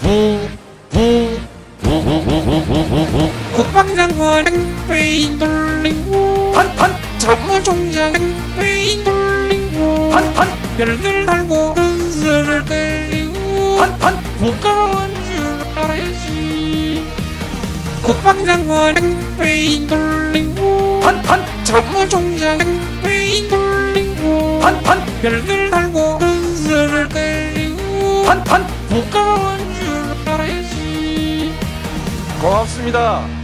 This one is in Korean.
국방장관 뺑뺑이 돌리고 판판 참모총장 뺑뺑이 돌리고 판판 별들 달고 은수를 때리고 판판 국가원 줄 알아야지. 국방장관 뺑뺑이 돌리고 판판 참모총장 뺑뺑이 돌리고 판판 별들 달고 은수를 때리고 판판 국가원 줄 알아야지. 고맙습니다.